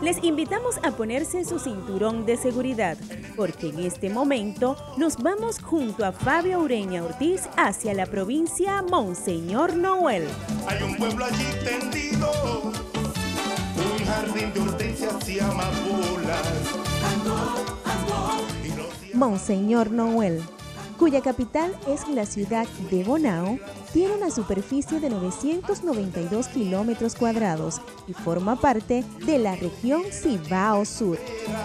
Les invitamos a ponerse su cinturón de seguridad, porque en este momento nos vamos junto a Fabio Ureña Ortiz hacia la provincia Monseñor Noel. Hay un pueblo allí tendido, un jardín de hortensias y amapolas. Monseñor Noel, cuya capital es la ciudad de Bonao, tiene una superficie de 992 kilómetros cuadrados y forma parte de la región Cibao Sur.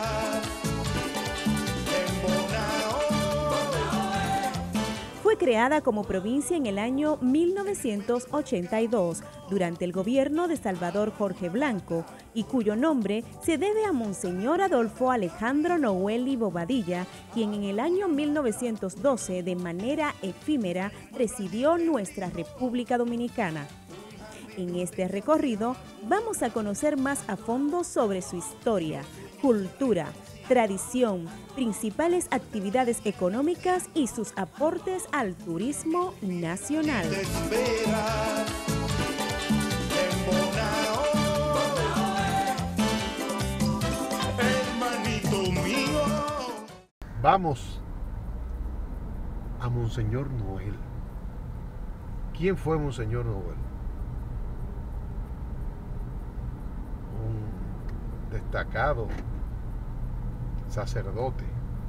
Fue creada como provincia en el año 1982 durante el gobierno de Salvador Jorge Blanco y cuyo nombre se debe a Monseñor Adolfo Alejandro Noel Bobadilla, quien en el año 1912 de manera efímera presidió nuestra República Dominicana. En este recorrido vamos a conocer más a fondo sobre su historia, cultura, tradición, principales actividades económicas y sus aportes al turismo nacional. Vamos a Monseñor Noel. ¿Quién fue Monseñor Noel? Un destacado sacerdote.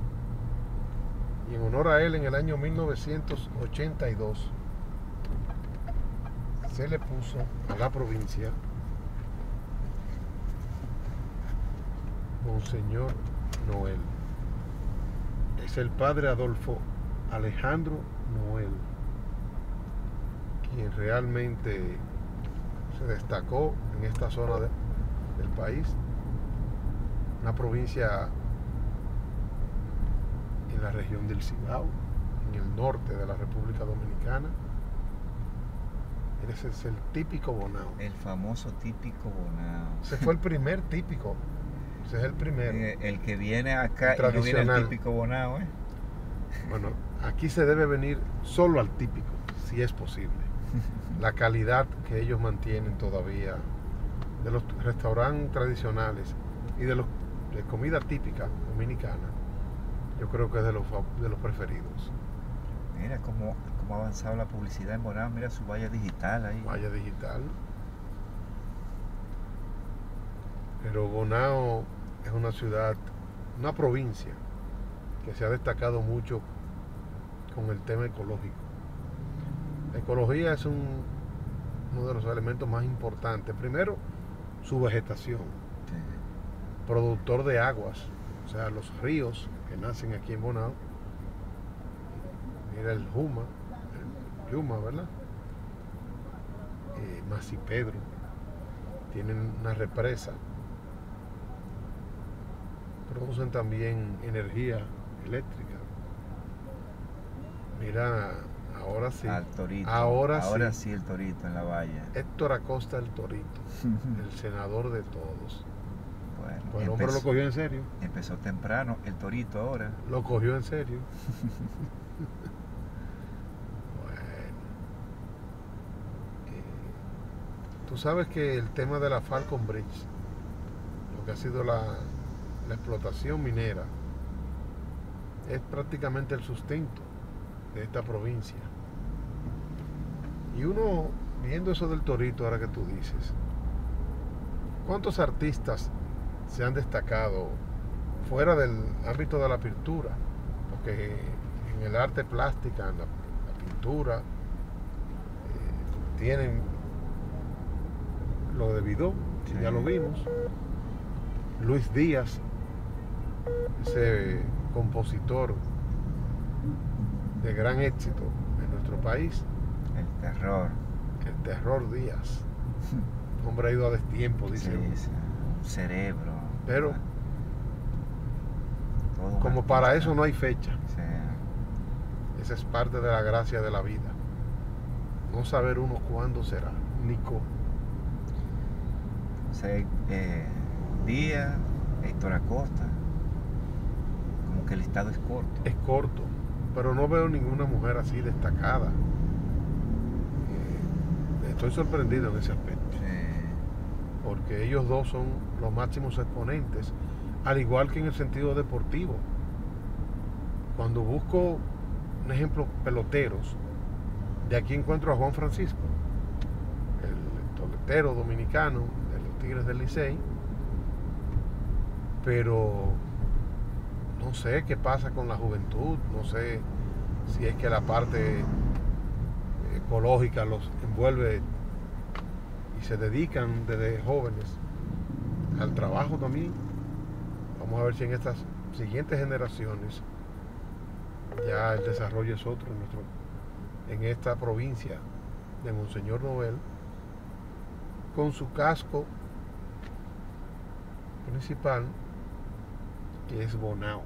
Y en honor a él, en el año 1982, se le puso a la provincia Monseñor Noel. Es el padre Adolfo Alejandro Noel, quien realmente se destacó en esta zona del país, una provincia en la región del Cibao, en el norte de la República Dominicana. Ese es el típico Bonao. El famoso típico Bonao. Ese fue el primer típico. Ese es el primero. El que viene acá y no viene el típico Bonao, ¿eh? Bueno, aquí se debe venir solo al típico, si es posible. La calidad que ellos mantienen todavía de los restaurantes tradicionales y de comida típica dominicana, yo creo que es de los preferidos. Mira cómo ha avanzado la publicidad en Bonao. Mira su valla digital ahí. Valla digital. Pero Bonao es una ciudad, una provincia que se ha destacado mucho con el tema ecológico. La ecología es uno de los elementos más importantes. Primero, su vegetación. Sí. Productor de aguas, o sea, los ríos que nacen aquí en Bonao. Mira el Yuma, ¿verdad? Masipedro. Tienen una represa. Producen también energía eléctrica. Mira, ahora sí. Al Torito. Ahora sí el Torito en la valla. Héctor Acosta el Torito, el senador de todos. Bueno, el hombre lo cogió en serio. Empezó temprano el Torito ahora. Lo cogió en serio. Tú sabes que el tema de la Falcon Bridge, lo que ha sido la explotación minera, es prácticamente el sustento de esta provincia. Y uno, viendo eso del Torito, ahora que tú dices, ¿cuántos artistas se han destacado fuera del ámbito de la pintura? Porque en el arte plástica, en la pintura, tienen lo de Vidó, que ya lo vimos. Luis Díaz, ese compositor de gran éxito en nuestro país. El Terror Díaz. Hombre ha ido a destiempo, dice. Sí, un cerebro. Pero como para eso no hay fecha. Sí. Esa es parte de la gracia de la vida. No saber uno cuándo será, ni cómo. O sea, Díaz, Héctor Acosta, como que el listado es corto. Es corto, pero no veo ninguna mujer así destacada. Estoy sorprendido en ese aspecto. Sí. porque ellos dos son los máximos exponentes, al igual que en el sentido deportivo. Cuando busco un ejemplo, peloteros, de aquí encuentro a Juan Francisco, el toletero dominicano de los Tigres del Licey, pero no sé qué pasa con la juventud, no sé si es que la parte ecológica los envuelve y se dedican desde jóvenes al trabajo también. Vamos a ver si en estas siguientes generaciones ya el desarrollo es otro en esta provincia de Monseñor Noel, con su casco principal, que es Bonao.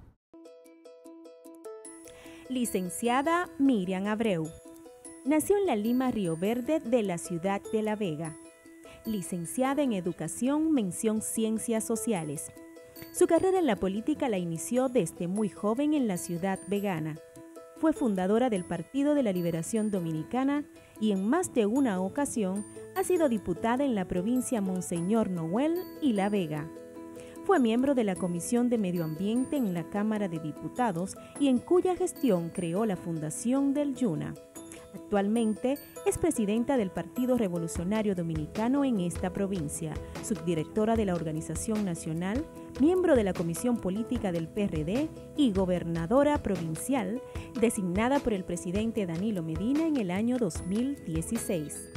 Licenciada Miriam Abreu. Nació en la Lima Río Verde de la ciudad de La Vega. Licenciada en Educación, mención Ciencias Sociales. Su carrera en la política la inició desde muy joven en la ciudad vegana. Fue fundadora del Partido de la Liberación Dominicana y en más de una ocasión ha sido diputada en la provincia Monseñor Noel y La Vega. Fue miembro de la Comisión de Medio Ambiente en la Cámara de Diputados y en cuya gestión creó la Fundación del Yuna. Actualmente es presidenta del Partido Revolucionario Dominicano en esta provincia, subdirectora de la Organización Nacional, miembro de la Comisión Política del PRD y gobernadora provincial, designada por el presidente Danilo Medina en el año 2016.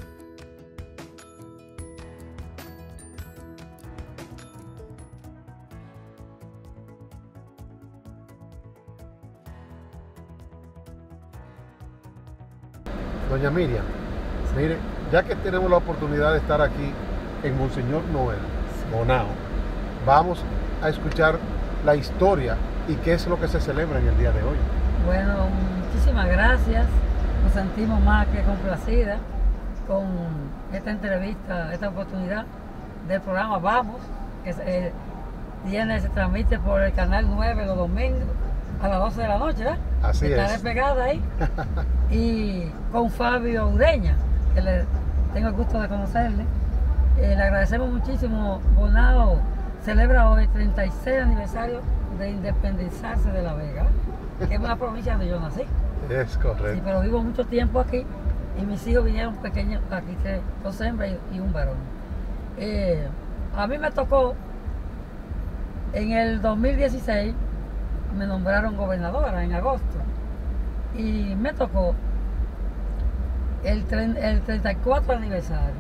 Doña Miriam, mire, ya que tenemos la oportunidad de estar aquí en Monseñor Noel, Bonao, vamos a escuchar la historia y qué es lo que se celebra en el día de hoy. Bueno, muchísimas gracias. Nos sentimos más que complacidas con esta entrevista, esta oportunidad del programa Vamos, que se transmite por el canal 9 los domingos a las 12 de la noche, ¿verdad? Así es. Estaré pegada ahí. Y con Fabio Ureña, que tengo el gusto de conocerle. Le agradecemos muchísimo. Bonao celebra hoy el 36 aniversario de independizarse de La Vega, que es una provincia donde yo nací. Es correcto. Sí, pero vivo mucho tiempo aquí y mis hijos vinieron pequeños aquí, dos hembras y un varón. A mí me tocó, en el 2016, me nombraron gobernadora en agosto y me tocó el 34 aniversario.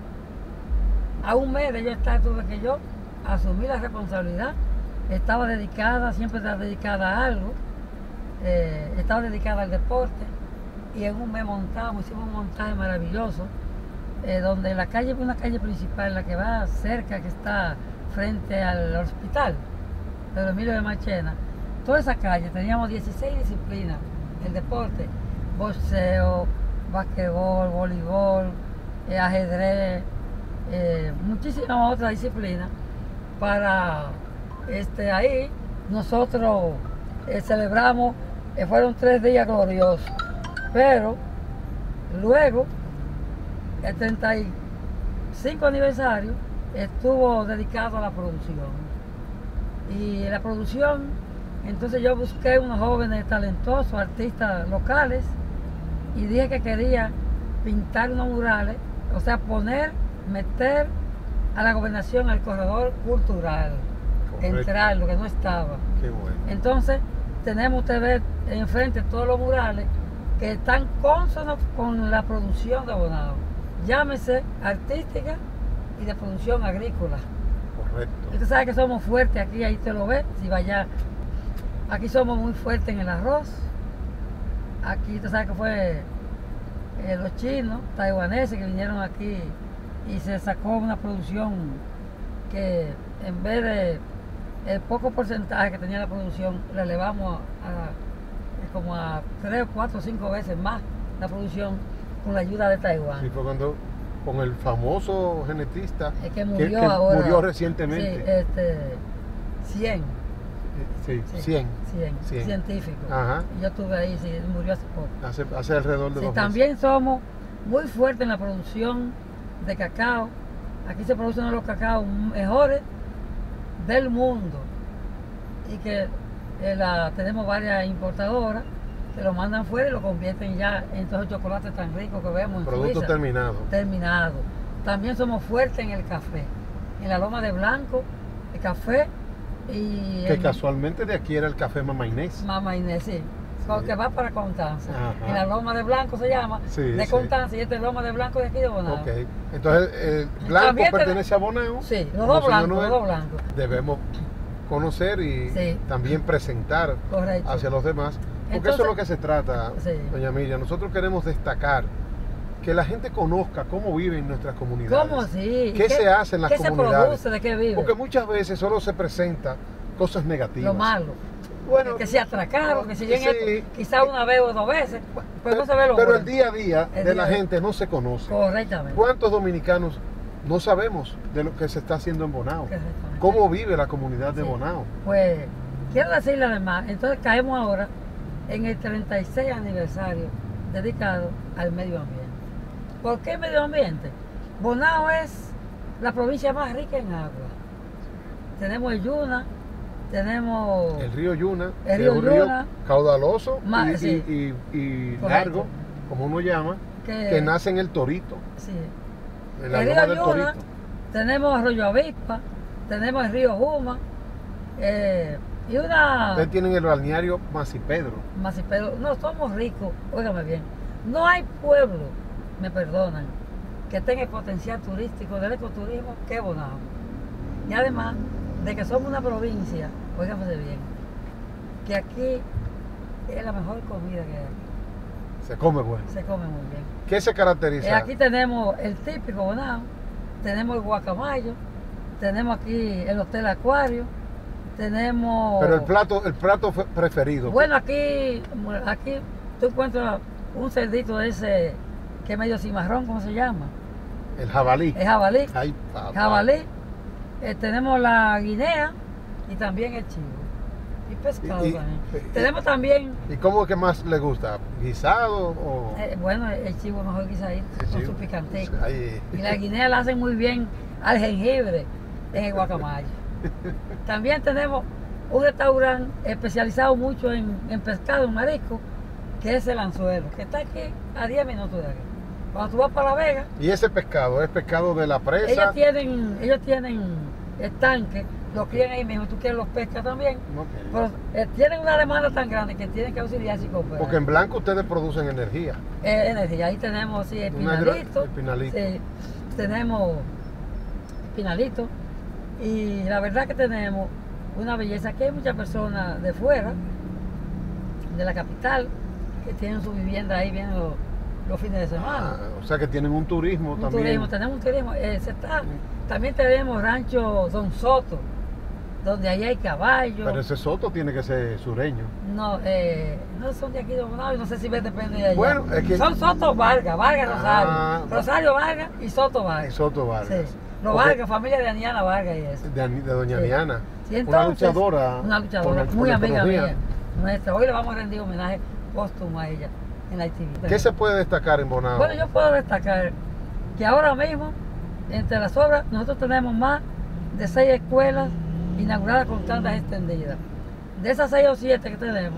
A un mes de yo estar, tuve que yo asumir la responsabilidad. Estaba dedicada, siempre estaba dedicada a algo, estaba dedicada al deporte y en un mes hicimos un montaje maravilloso donde la calle, una calle principal, la que va cerca, que está frente al hospital de Emilio de Marchena, toda esa calle teníamos 16 disciplinas, el deporte, boxeo, basquetbol, voleibol, ajedrez, muchísimas otras disciplinas. Para ahí nosotros celebramos, fueron 3 días gloriosos, pero luego el 35 aniversario estuvo dedicado a la producción. Y en la producción, entonces yo busqué unos jóvenes talentosos, artistas locales, y dije que quería pintar unos murales, o sea, meter a la gobernación al corredor cultural. Correcto. Entrar, lo que no estaba. Qué bueno. Entonces, tenemos que ver enfrente todos los murales que están cónsonos con la producción de Bonao. Llámese artística y de producción agrícola. Correcto. Usted sabe que somos fuertes aquí, ahí te lo ve, si vaya. Aquí somos muy fuertes en el arroz. Aquí usted sabe que fue los chinos, taiwaneses que vinieron aquí y se sacó una producción que en vez de el poco porcentaje que tenía la producción, le elevamos como a 3, 4, 5 veces más la producción con la ayuda de Taiwán. Sí, fue cuando con el famoso genetista que murió recientemente. Sí, 100. Sí, 100 científicos. Ajá. Y yo estuve ahí, sí, murió hace poco. Hace alrededor de 2 meses. También somos muy fuertes en la producción de cacao aquí se produce uno de los cacaos mejores del mundo y que tenemos varias importadoras que lo mandan fuera y lo convierten ya en todos los chocolates tan ricos que vemos en Producto Suiza. Terminado. También somos fuertes en el café. En la Loma de Blanco, el café y... Que casualmente de aquí era el café Mama Inés. Mama Inés, sí. Sí. Que va para Constanza. Ajá. En la Loma de Blanco se llama, Sí, de sí. Constanza, y este es Loma de Blanco de aquí de Bonao. Ok. Entonces, Blanco También pertenece a Bonao. Sí, los Como dos señor blancos, Noel. los dos blancos. Debemos conocer y Sí. también presentar Correcto. hacia los demás. Porque Entonces, eso es lo que se trata, sí. doña Miriam. Nosotros queremos destacar que la gente conozca cómo viven nuestras comunidades. ¿Cómo así? ¿Qué se hace en las ¿Qué se comunidades? produce? ¿De qué vive? Porque muchas veces solo se presenta cosas negativas. Lo malo. Bueno, Que se atracaron, que se lleguen sí. esto, quizás una vez o dos veces, pero no se ve lo pero bueno. el día a día El de día la a día. gente no se conoce. Correctamente. ¿Cuántos dominicanos no sabemos de lo que se está haciendo en Bonao? Correctamente. ¿Cómo vive la comunidad de Sí. Bonao? Pues, quiero decirle además, entonces caemos ahora en el 36 aniversario dedicado al medio ambiente. ¿Por qué medio ambiente? Bonao es la provincia más rica en agua. Tenemos el Yuna, tenemos... El río Yuna, El que río es un río Yuna. caudaloso Ma- y, sí. y Correcto. largo, como uno llama, que nace en el Torito, Sí. en la El loma río del Yuna, Torito. tenemos Arroyo Avispa, tenemos el río Juma, y una... Ustedes tienen el balneario Masipedro. Pero no somos ricos, óigame bien, no hay pueblo, me perdonan, que tenga el potencial turístico del ecoturismo que Bonao. Y además de que somos una provincia, óigame bien, que aquí es la mejor comida que hay aquí, Se come bueno. se come muy bien. ¿Qué se caracteriza? Aquí tenemos el típico Bonao, tenemos el guacamayo, tenemos aquí el hotel Acuario, tenemos... Pero el plato preferido. Bueno, aquí tú encuentras un cerdito ese que es medio cimarrón, ¿cómo se llama? El jabalí. El jabalí. Ay, papá. Jabalí. Tenemos la guinea y también el chivo. Y pescado Y- también. y- Tenemos también, ¿Y cómo es que más le gusta? ¿Guisado o...? bueno, el chivo mejor guisadito, el con chivo? su picantico. Ay. Y la guinea la hacen muy bien al jengibre en el guacamayo. También tenemos un restaurante especializado mucho en pescado, en marisco, que es el Anzuelo, que está aquí a 10 minutos de aquí. Cuando tú vas para La Vega, ¿Y ese pescado? ¿Es pescado de la presa? ellos tienen estanques, los crían ahí mismo, tú quieres los pescas también, Ok. pero tienen una demanda tan grande que tienen que auxiliarse y comprar. Porque en Blanco ustedes producen energía. Energía, ahí tenemos sí, el Una pinalito, el pinalito. sí, tenemos el pinalito, y la verdad que tenemos una belleza, que hay muchas personas de fuera, de la capital, que tienen su vivienda ahí, vienen los fines de semana. O sea que tienen un turismo Un también. turismo, tenemos un turismo. También tenemos rancho Don Soto, donde ahí hay caballos. Pero ese soto tiene que ser sureño. No, no son de aquí de Bonao, no sé si depende de allá. Bueno, es que- Son Soto Vargas, Vargas Ah, Rosario. Rosario Vargas y Soto Vargas. Y Soto Vargas. Sí. Los Porque- Vargas, familia de Aniana Vargas y eso. De doña Sí. Diana. Sí, Una entonces, luchadora. Una luchadora, por la- muy por la amiga economía. mía. Nuestra. Hoy le vamos a rendir homenaje póstumo a ella en la ITV. ¿Qué se puede destacar en Bonao? Bueno, yo puedo destacar que ahora mismo, entre las obras, nosotros tenemos más de 6 escuelas inauguradas con tandas extendidas. De esas 6 o 7 que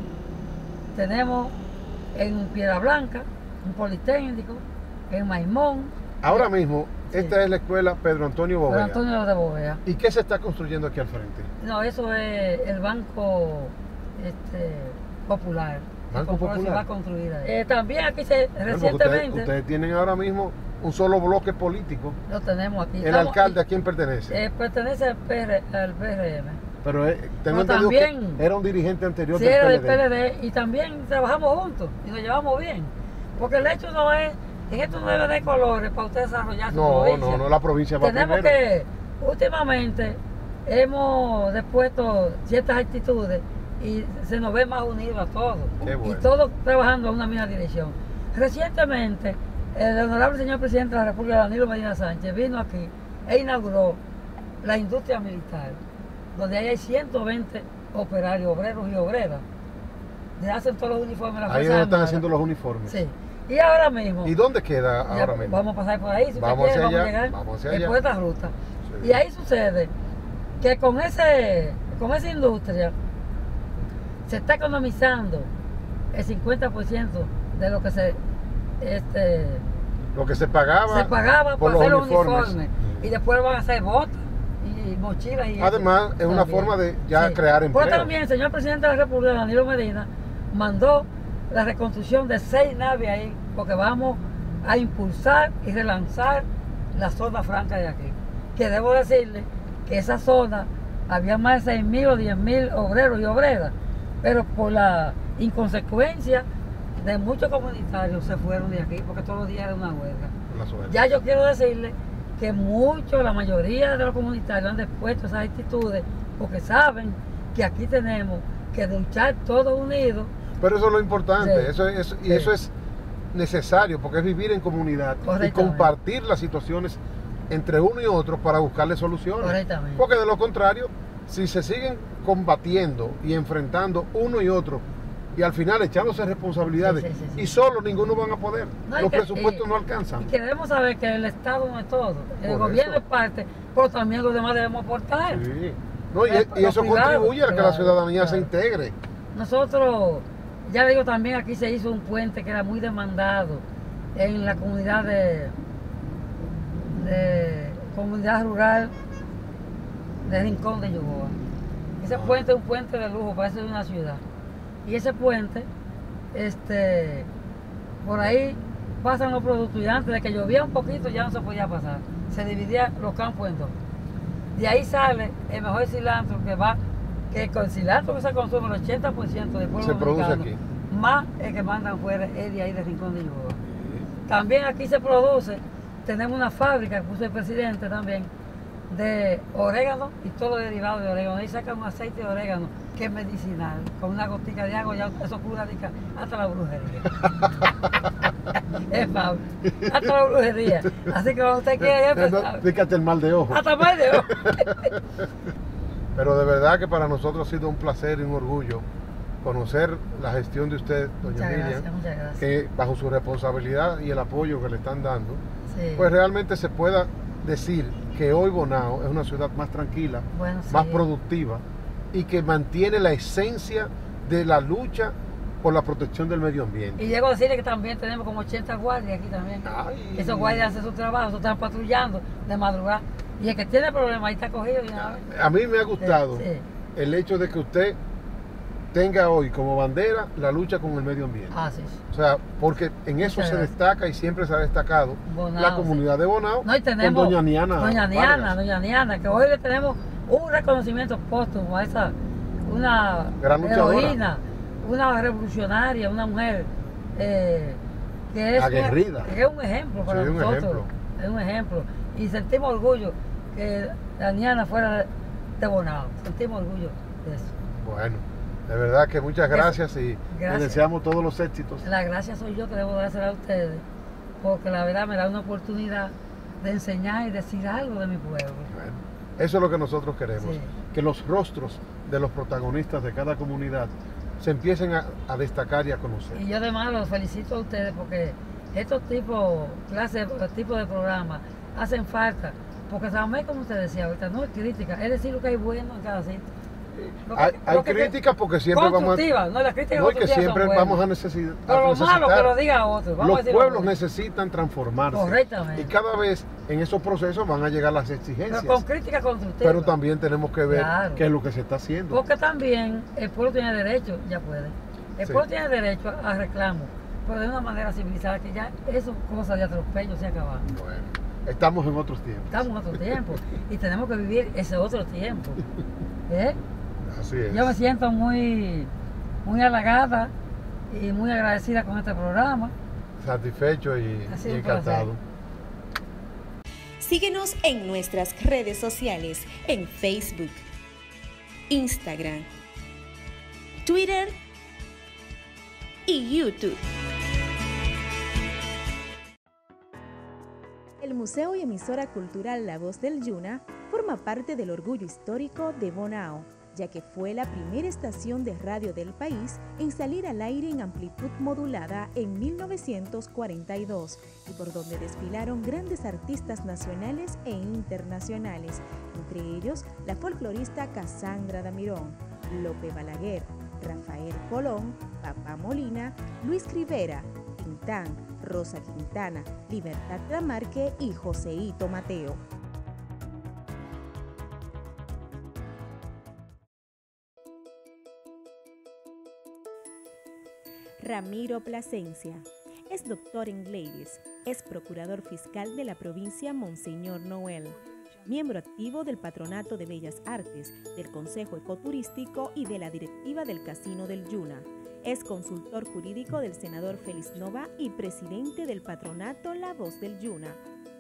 tenemos en Piedra Blanca, un politécnico, en Maimón, Ahora mismo, Sí. esta es la escuela Pedro Antonio San Bovea. Antonio de Bovea. ¿Y qué se está construyendo aquí al frente? No, eso es el Banco Popular. Banco que compró y se Popular. va a construir ahí. También aquí Bueno, porque recientemente ustedes tienen ahora mismo un solo bloque político. lo tenemos aquí. ¿El Estamos- alcalde a quién pertenece? pertenece al PRM. Pero tengo no, entendido también. que era un dirigente anterior Sí, del era del PLD. PLD y también trabajamos juntos y nos llevamos bien. Porque el hecho no es, en esto no debe de colores para usted desarrollar su No, provincia. no, la provincia va Tenemos primero. que, últimamente, hemos depuesto ciertas actitudes y se nos ve más unidos a todos. Qué bueno. Y todos trabajando en una misma dirección. Recientemente, el honorable señor presidente de la República, Danilo Medina Sánchez, vino aquí e inauguró la industria militar, donde ahí hay 120 operarios, obreros y obreras. Le hacen todos los uniformes de la Ahí es Fuerza donde están Armada. haciendo los uniformes. Sí. Y ahora mismo. ¿Y dónde queda ya ahora mismo? vamos a pasar por ahí, si Vamos usted quiere, hacia vamos a allá, llegar vamos hacia en allá. por esta ruta. Sí. Y ahí sucede que con esa industria se está economizando el 50% de lo que Lo que se pagaba por por hacer los los uniformes. uniformes. Y después van a hacer botas y mochilas. Y Además, eso es una también. forma de ya Sí. crear empleo. Pero también el señor presidente de la República, Danilo Medina, mandó la reconstrucción de 6 naves ahí, porque vamos a impulsar y relanzar la zona franca de aquí. Que debo decirle que esa zona había más de 6.000 o 10.000 obreros y obreras, pero por la inconsecuencia de muchos comunitarios se fueron de aquí, porque todos los días era una huelga. La suerte. Ya yo quiero decirle que la mayoría de los comunitarios han dispuesto esas actitudes porque saben que aquí tenemos que luchar todos unidos. Pero eso es lo importante, Sí. eso es necesario, porque es vivir en comunidad y Correctamente. compartir las situaciones entre uno y otro para buscarle soluciones. Correctamente. Porque de lo contrario, si se siguen combatiendo y enfrentando uno y otro, y al final echándose responsabilidades, Sí. y solo ninguno van a poder, No, y los que- presupuestos y- no alcanzan. Y que debemos saber que el Estado no es todo, el Por gobierno eso. es parte, pero también los demás debemos aportar. Sí. No, y Los eso cuidados, contribuye a que la claro, ciudadanía se claro. integre. Nosotros, ya le digo también, aquí se hizo un puente que era muy demandado en la comunidad de comunidad rural de Rincón de Yugoa. Ese puente es un puente de lujo, parece de una ciudad. Y ese puente, por ahí pasan los productos y antes de que llovía un poquito ya no se podía pasar. Se dividía los campos en dos. De ahí sale el mejor cilantro que con el cilantro que se consume el 80% del pueblo Se produce dominicano, aquí. más el que mandan fuera es de ahí de Rincón de Yugoa. También aquí se produce, tenemos una fábrica que puso el presidente también, de orégano y todo lo derivado de orégano. Ahí sacan un aceite de orégano que es medicinal. Con una gotica de agua ya eso cura hasta la brujería. Es Pablo, hasta la brujería. Así que cuando usted quiera ya empezar. Dígate el mal de ojo. Hasta más de ojo. Pero de verdad que para nosotros ha sido un placer y un orgullo conocer la gestión de usted, doña Muchas Miriam, gracias, muchas gracias. que bajo su responsabilidad y el apoyo que le están dando, Sí. pues realmente se pueda decir que hoy Bonao es una ciudad más tranquila, Bueno, más sí. productiva y que mantiene la esencia de la lucha por la protección del medio ambiente. Y llego a decirle que también tenemos como 80 guardias aquí también. Ay. Esos guardias hacen su trabajo, están patrullando de madrugada. Y el que tiene problemas ahí está cogido de una vez. A mí me ha gustado Sí. el hecho de que usted tenga hoy como bandera la lucha con el medio ambiente. Ah, sí. O sea, porque en eso Muchas se gracias. destaca y siempre se ha destacado Bonao, la comunidad de Bonao No, y tenemos con doña Niana. Doña Niana, que hoy le tenemos un reconocimiento póstumo a esa, una Gran luchadora. heroína, una revolucionaria, una mujer que es Aguerrida. que es un ejemplo para Sí, un nosotros. ejemplo. Es un ejemplo. Y sentimos orgullo que la Niana fuera de Bonao. Sentimos orgullo de eso. Bueno, de verdad que muchas gracias y Gracias. les deseamos todos los éxitos. La gracia soy yo que debo dársela a ustedes, porque la verdad me da una oportunidad de enseñar y decir algo de mi pueblo. Bueno, eso es lo que nosotros queremos, Sí. que los rostros de los protagonistas de cada comunidad se empiecen a destacar y a conocer. Y yo además los felicito a ustedes porque estos tipos de programas hacen falta. Porque también, como usted decía ahorita, no es crítica, es decir lo que hay bueno en cada sitio. Lo que- Hay lo que- críticas porque siempre vamos a... constructivas, no, las críticas No, y que constructivas siempre son buenas. vamos a necesitar. Pero lo malo que lo diga otro. Vamos a Los decir lo pueblos bueno. necesitan transformarse. Correctamente. Y cada vez en esos procesos van a llegar las Pero exigencias. con críticas constructivas. Pero también tenemos que ver Claro. qué es lo que se está haciendo. Porque también el pueblo tiene derecho, ya puede. El Sí. pueblo tiene derecho a reclamo, pero de una manera civilizada, que ya eso cosas de atropello se acabaron. Bueno, estamos en otros tiempos. Estamos en otro tiempo y tenemos que vivir ese otro tiempo. ¿Eh? Así es. Yo me siento muy halagada y muy agradecida con este programa. Satisfecho y Ha sido un encantado. Síguenos en nuestras redes sociales, en Facebook, Instagram, Twitter y YouTube. El Museo y Emisora Cultural La Voz del Yuna forma parte del orgullo histórico de Bonao. ya que fue la primera estación de radio del país en salir al aire en amplitud modulada en 1942 y por donde desfilaron grandes artistas nacionales e internacionales, entre ellos la folclorista Casandra Damirón, Lope Balaguer, Rafael Colón, Papá Molina, Luis Rivera, Tintán, Rosa Quintana, Libertad Lamarque y Joseíto Mateo. Ramiro Plasencia es doctor en leyes, es procurador fiscal de la provincia Monseñor Noel, miembro activo del Patronato de Bellas Artes, del Consejo Ecoturístico y de la directiva del Casino del Yuna. Es consultor jurídico del senador Félix Nova y presidente del patronato La Voz del Yuna.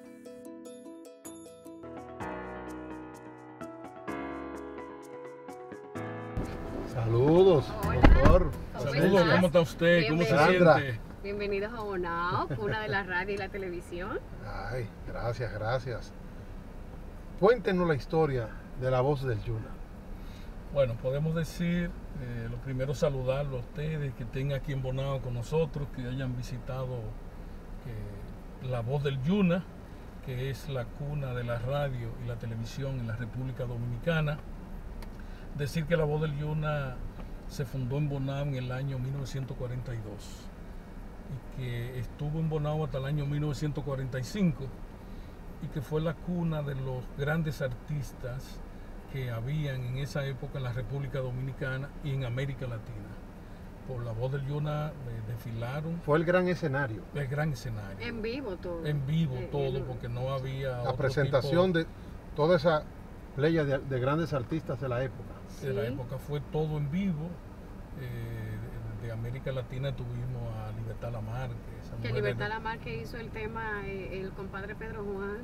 Saludos, doctor. Saludos, ¿cómo está usted? ¿Cómo se siente? Bienvenidos a Bonao, cuna de la radio y la televisión. Ay, gracias, gracias. Cuéntenos la historia de La Voz del Yuna. Bueno, podemos decir, lo primero saludarlo a ustedes, que estén aquí en Bonao con nosotros, que hayan visitado La Voz del Yuna, que es la cuna de la radio y la televisión en la República Dominicana. Decir que La Voz del Yuna se fundó en Bonao en el año 1942 y que estuvo en Bonao hasta el año 1945 y que fue la cuna de los grandes artistas que habían en esa época en la República Dominicana y en América Latina. Por La Voz del Yuna desfilaron. Fue el gran escenario. El gran escenario. En vivo todo. En vivo todo, porque no había la presentación de toda esa playa de grandes artistas de la época. De la época fue todo en vivo. De América Latina tuvimos a Libertad Lamarque. Que Libertad Lamarque hizo el tema, el compadre Pedro Juan,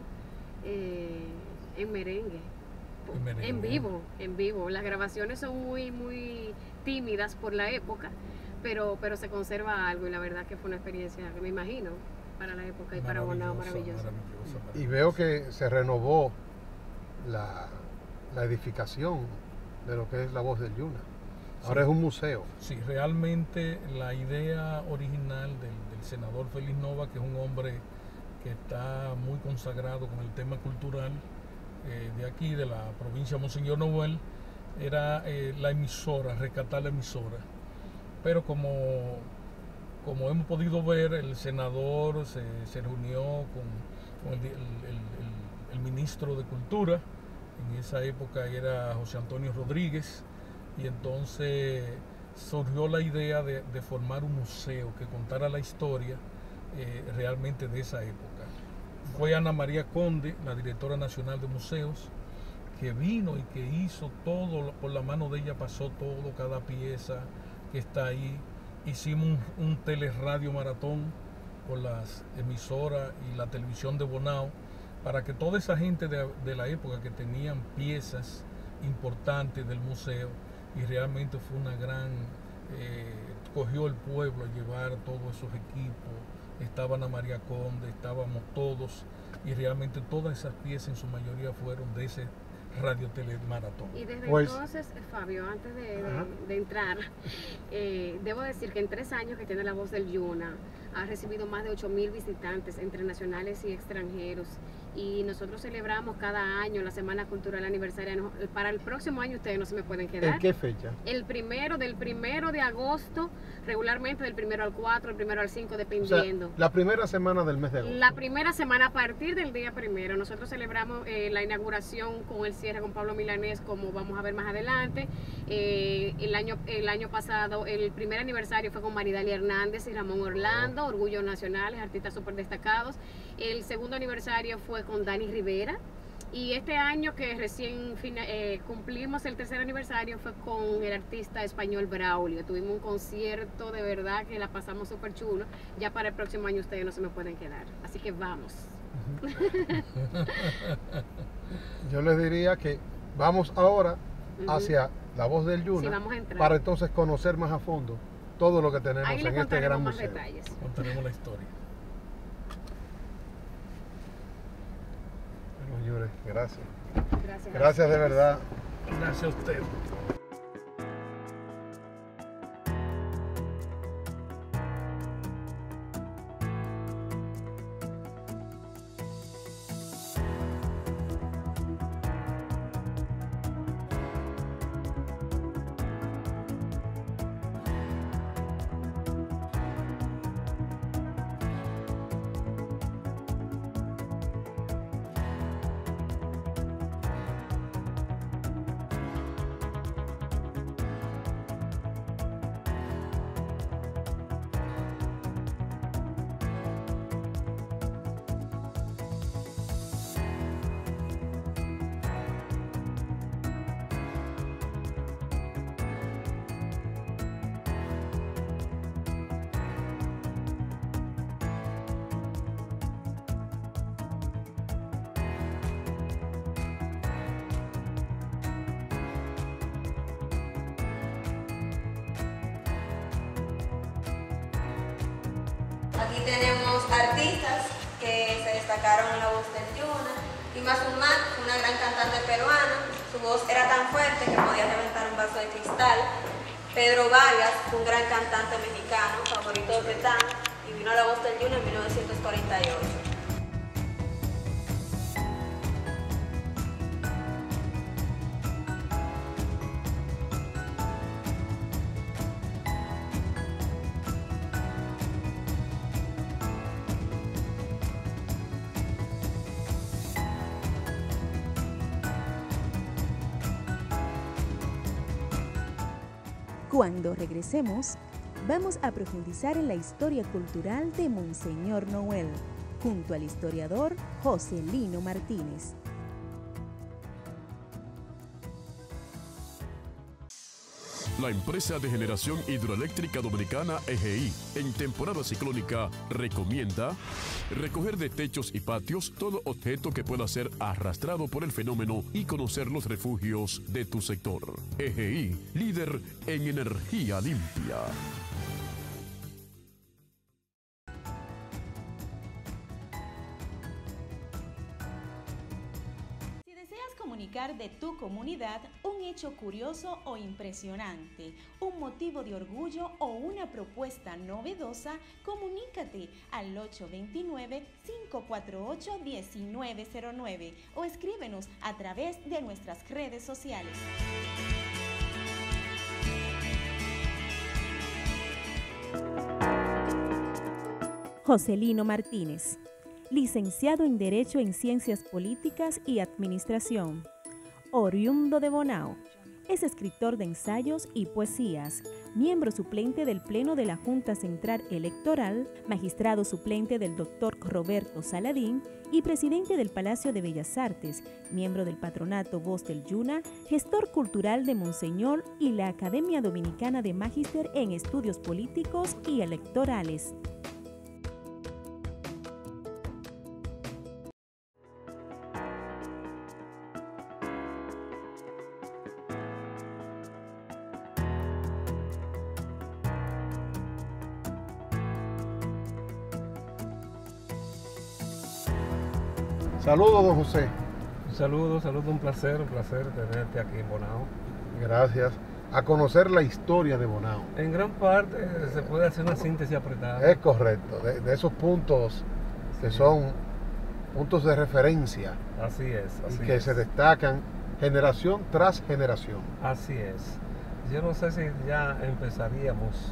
en merengue. En vivo. Las grabaciones son muy tímidas por la época, pero se conserva algo y la verdad que fue una experiencia que me imagino para la época y para Bonao maravillosa. Y veo que se renovó la edificación de lo que es La Voz del Yuna. Ahora es un museo. Sí, realmente la idea original del senador Félix Nova, que es un hombre que está muy consagrado con el tema cultural de aquí, de la provincia de Monseñor Noel, era la emisora, rescatar la emisora. Pero como hemos podido ver, el senador se reunió con el ministro de Cultura. En esa época era José Antonio Rodríguez, y entonces surgió la idea de formar un museo que contara la historia realmente de esa época. Fue Ana María Conde, la directora nacional de museos, que vino y que hizo todo, por la mano de ella pasó todo, cada pieza que está ahí. Hicimos un teleradio maratón por las emisoras y la televisión de Bonao, para que toda esa gente de la época que tenían piezas importantes del museo, y realmente fue una gran, cogió el pueblo a llevar todos esos equipos, estaba Ana María Conde, estábamos todos, y realmente todas esas piezas en su mayoría fueron de ese radio telemaratón. Y desde entonces, Fabio, antes de entrar, debo decir que en 3 años que tiene La Voz del Yuna, ha recibido más de 8.000 visitantes entre nacionales y extranjeros, y nosotros celebramos cada año la Semana Cultural Aniversaria. Para el próximo año ustedes no se me pueden quedar. ¿En qué fecha? Del 1 de agosto, regularmente del 1 al 4, el 1 al 5, dependiendo. O sea, la primera semana del mes de agosto. La primera semana, a partir del día 1, nosotros celebramos la inauguración con el cierre con Pablo Milanés, como vamos a ver más adelante. El año pasado, el primer aniversario fue con Maridalia Hernández y Ramón Orlando, Orgullo Nacionales, artistas súper destacados. El segundo aniversario fue con Dani Rivera. Y este año que recién cumplimos el 3er aniversario fue con el artista español Braulio. Tuvimos un concierto de verdad que la pasamos súper chulo. Ya para el próximo año ustedes no se me pueden quedar. Así que vamos. Yo les diría que vamos ahora hacia La Voz del Yuna, sí, vamos a entrar, para entonces conocer más a fondo todo lo que tenemos en este gran museo. Detalles. Contaremos la historia. Bueno, señores, gracias. Gracias. Gracias de verdad. Gracias a usted. Aquí tenemos artistas que se destacaron en la voz del Yuna. Dima Sumac, una gran cantante peruana, su voz era tan fuerte que podía reventar un vaso de cristal. Pedro Vargas, un gran cantante mexicano, favorito de Petán, y vino a la voz del Yuna en 1948. Cuando regresemos, vamos a profundizar en la historia cultural de Monseñor Noel, junto al historiador Joselino Martínez. La empresa de generación hidroeléctrica dominicana EGI, en temporada ciclónica, recomienda recoger de techos y patios todo objeto que pueda ser arrastrado por el fenómeno y conocer los refugios de tu sector. EGI, líder en energía limpia. Comunicar de tu comunidad un hecho curioso o impresionante, un motivo de orgullo o una propuesta novedosa, comunícate al 829-548-1909 o escríbenos a través de nuestras redes sociales. Joselino Martínez, licenciado en Derecho en Ciencias Políticas y Administración, oriundo de Bonao. Es escritor de ensayos y poesías, miembro suplente del Pleno de la Junta Central Electoral, magistrado suplente del Dr. Roberto Saladín y presidente del Palacio de Bellas Artes, miembro del Patronato Voz del Yuna, gestor cultural de Monseñor y la Academia Dominicana de Magíster en Estudios Políticos y Electorales. Saludos, don José. Saludos, un placer tenerte aquí en Bonao. Gracias. A conocer la historia de Bonao. En gran parte se puede hacer una síntesis apretada. Es correcto, de esos puntos que son puntos de referencia. Así es. Y que se destacan generación tras generación. Así es. Yo no sé si ya empezaríamos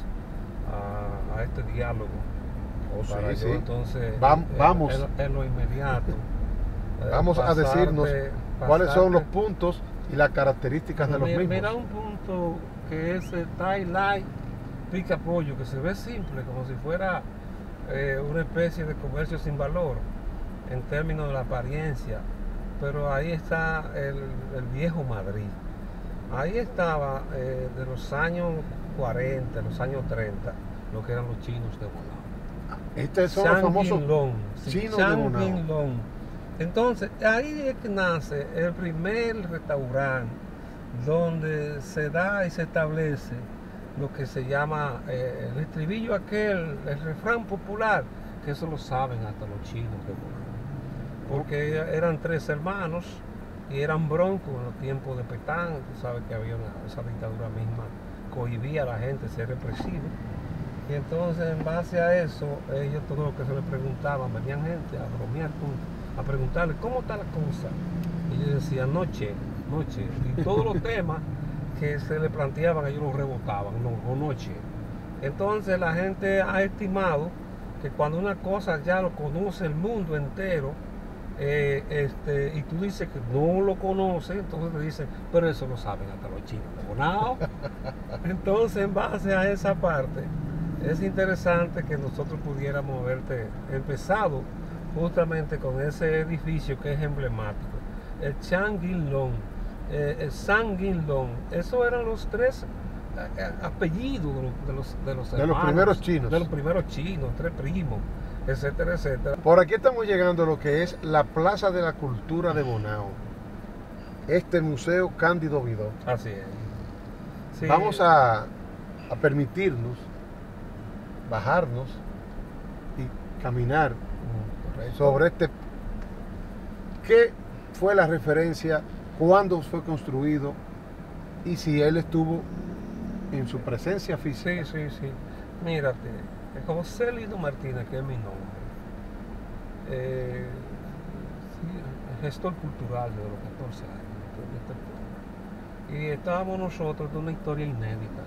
a este diálogo. Para sí, yo, sí. Entonces, vamos. En lo inmediato. Vamos a decirnos cuáles son los puntos y las características de los mismos. Mira un punto que es el tie light pica pollo, que se ve simple, como si fuera una especie de comercio sin valor en términos de la apariencia, pero ahí está el viejo Madrid. Ahí estaba de los años 40, los años 30, lo que eran los chinos de Bonao. Estos son los famosos chinos de Bonao. Entonces, ahí es que nace el primer restaurante donde se da y se establece lo que se llama el estribillo aquel, el refrán popular, que eso lo saben hasta los chinos de Bonao. Porque eran 3 hermanos y eran broncos en los tiempos de Petán. Tú sabes que había esa dictadura misma, cohibía a la gente ser represivo. Y entonces, en base a eso, ellos todo lo que se les preguntaban, venían gente a bromear, a preguntarle cómo está la cosa. Y ellos decían noche. Y todos los temas que se le planteaban, ellos los rebotaban, o noche. Entonces, la gente ha estimado que cuando una cosa ya lo conoce el mundo entero, y tú dices que no lo conoces, entonces te dicen, pero eso lo saben hasta los chinos de Bonao. Entonces, en base a esa parte, es interesante que nosotros pudiéramos haberte empezado justamente con ese edificio que es emblemático, el Changuilón, el Sanguilón. Esos eran los 3 apellidos de los primeros chinos. De los primeros chinos, 3 primos, etcétera, etcétera. Por aquí estamos llegando a lo que es la Plaza de la Cultura de Bonao, este Museo Cándido Vidó. Así es. Sí. Vamos a permitirnos bajarnos y caminar Correcto. sobre este. ¿Qué fue la referencia? ¿Cuándo fue construido? Y si él estuvo en su presencia física. Sí. Mírate, José Lino Martínez, que es mi nombre, gestor cultural de los 14 años de este pueblo. Y estábamos nosotros, de una historia inédita,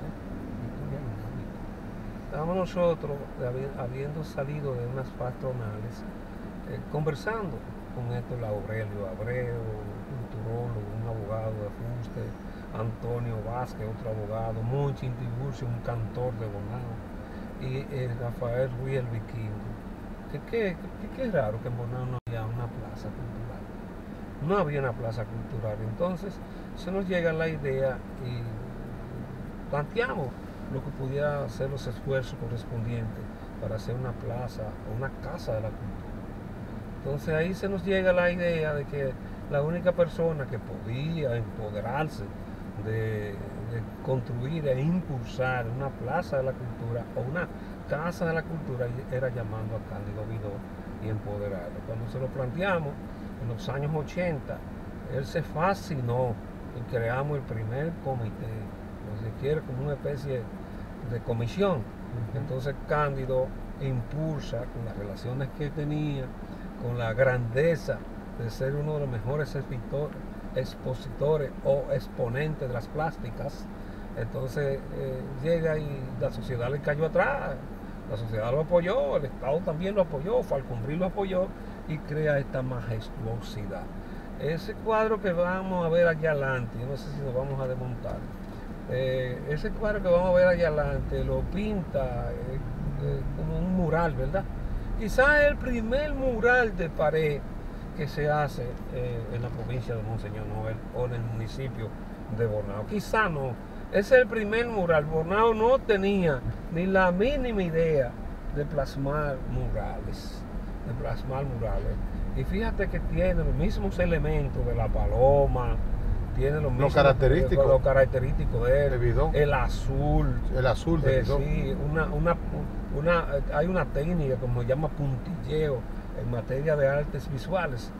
Estábamos nosotros, habiendo salido de unas patronales, conversando con Héctor Aurelio Abreu, un culturólogo, un abogado de fuste, Antonio Vázquez, otro abogado, Monchi Tiburcio, un cantor de Bonao, y Rafael Ruiz el Vikingo. Que es raro que en Bonao no había una plaza cultural. No había una plaza cultural. Entonces se nos llega la idea y planteamos lo que pudiera ser los esfuerzos correspondientes para hacer una plaza o una casa de la cultura. Entonces ahí se nos llega la idea de que la única persona que podía empoderarse de construir e impulsar una plaza de la cultura o una casa de la cultura era llamando a Cándido Vidó y empoderarlo. Cuando se lo planteamos en los años 80, él se fascinó y creamos el primer comité, o se quiere como una especie de comisión. Entonces Cándido impulsa con las relaciones que tenía, con la grandeza de ser uno de los mejores expositores o exponentes de las plásticas. Entonces llega y la sociedad le cayó atrás, la sociedad lo apoyó, el Estado también lo apoyó, Falconbridge lo apoyó y crea esta majestuosidad. Ese cuadro que vamos a ver allá adelante, yo no sé si nos vamos a desmontar, ese cuadro que vamos a ver allá adelante lo pinta como un mural, ¿verdad? Quizás es el primer mural de pared que se hace en la provincia de Monseñor Noel o en el municipio de Bonao. Quizá no, ese es el primer mural. Bonao no tenía ni la mínima idea de plasmar murales, Y fíjate que tiene los mismos elementos de la paloma, tiene los mismos característicos de él, el azul de Vidó. Sí, hay una técnica como se llama puntilleo en materia de artes visuales,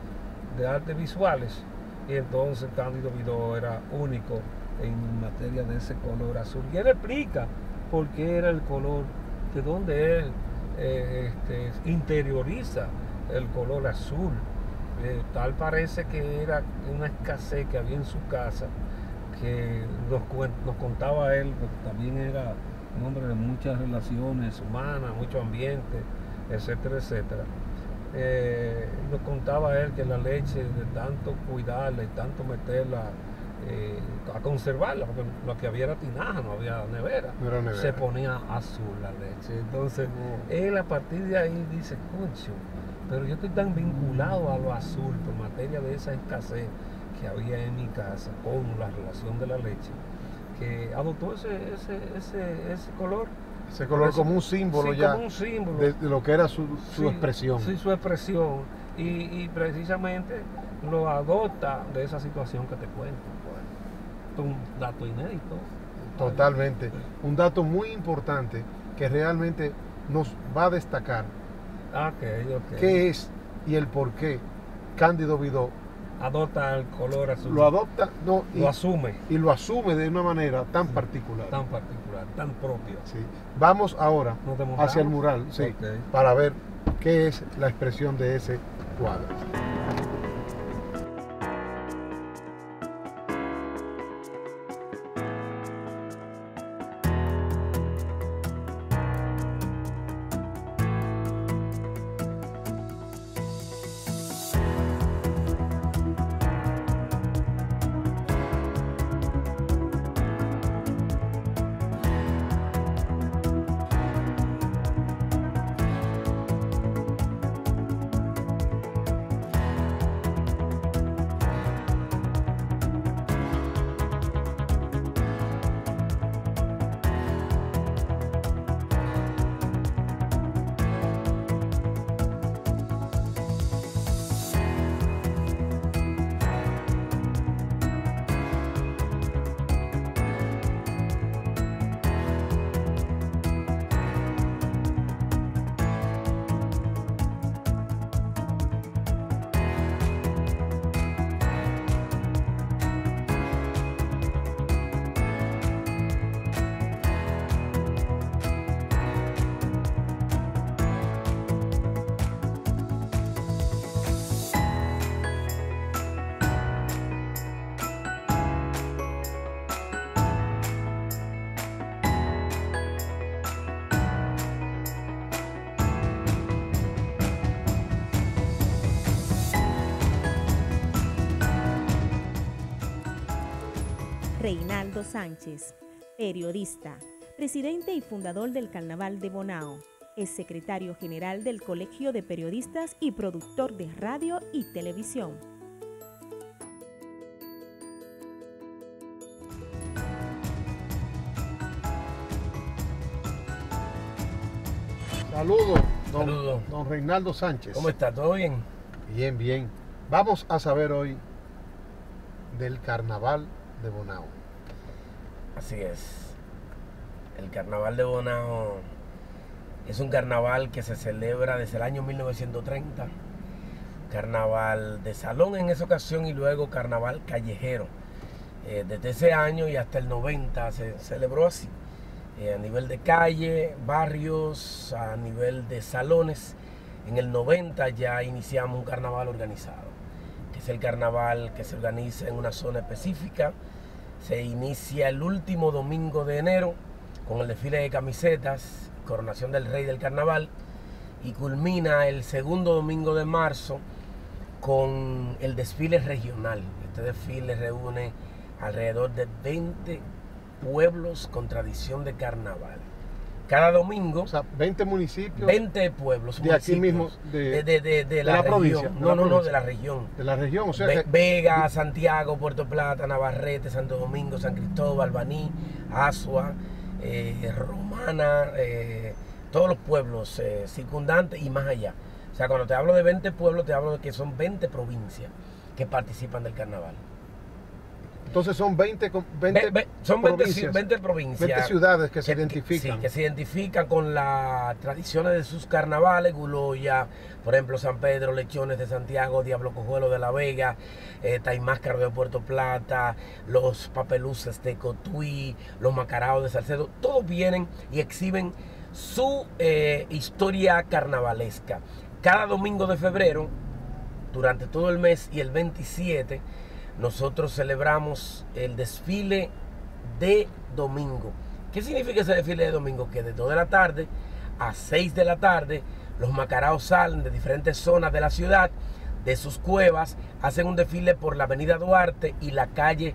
y entonces Cándido Vidó era único en materia de ese color azul. Y él explica por qué era el color, de donde él interioriza el color azul. Tal parece que era una escasez que había en su casa, que nos contaba él, porque también era un hombre de muchas relaciones humanas, mucho ambiente, etcétera, etcétera. Nos contaba él que la leche, de tanto cuidarla y tanto meterla, a conservarla, porque lo que había era tinaja, no había nevera, se ponía azul la leche. Entonces él a partir de ahí dice, concho, pero yo estoy tan vinculado a lo azul por materia de esa escasez que había en mi casa con la relación de la leche, que adoptó ese color. Ese color como un símbolo, ya como un símbolo de lo que era su expresión. Sí, su expresión. Y precisamente lo adopta de esa situación que te cuento. Un dato inédito. Totalmente. Un dato muy importante que realmente nos va a destacar qué es y el por qué Cándido Vidó adopta el color azul. Lo adopta, lo asume. Y lo asume de una manera tan particular. Tan particular, tan propia. Sí. Vamos ahora hacia el mural, para ver qué es la expresión de ese cuadro. Reinaldo Sánchez, periodista, presidente y fundador del Carnaval de Bonao. Es secretario general del Colegio de Periodistas y productor de radio y televisión. Saludos, Saludos. don Reinaldo Sánchez. ¿Cómo está? ¿Todo bien? Bien, bien. Vamos a saber hoy del Carnaval de Bonao. Así es. El Carnaval de Bonao es un carnaval que se celebra desde el año 1930. Carnaval de salón en esa ocasión y luego carnaval callejero. Desde ese año y hasta el 90 se celebró así. A nivel de calle, barrios, a nivel de salones. En el 90 ya iniciamos un carnaval organizado, que es el carnaval que se organiza en una zona específica. Se inicia el último domingo de enero con el desfile de camisetas, coronación del rey del carnaval, y culmina el segundo domingo de marzo con el desfile regional. Este desfile reúne alrededor de 20 pueblos con tradición de carnaval. Cada domingo, O sea, 20 municipios 20 pueblos, de aquí mismo, de la provincia. región. No, de la región. De la región, o sea que Vega, Santiago, Puerto Plata, Navarrete, Santo Domingo, San Cristóbal, Baní, Azua, Romana, todos los pueblos circundantes y más allá. O sea, cuando te hablo de 20 pueblos, te hablo de que son 20 provincias que participan del carnaval. entonces son 20 Son 20 provincias. 20 ciudades que se identifican. Sí, que se identifican con las tradiciones de sus carnavales. Guloya, por ejemplo, San Pedro, Lechones de Santiago, Diablo Cojuelo de La Vega, Taimáscaro de Puerto Plata, los Papeluces de Cotuí, los Macaraos de Salcedo. Todos vienen y exhiben su historia carnavalesca. Cada domingo de febrero, durante todo el mes y el 27, nosotros celebramos el desfile de domingo. ¿Qué significa ese desfile de domingo? Que de 2 de la tarde a 6 de la tarde los macaraos salen de diferentes zonas de la ciudad, de sus cuevas, hacen un desfile por la avenida Duarte y la calle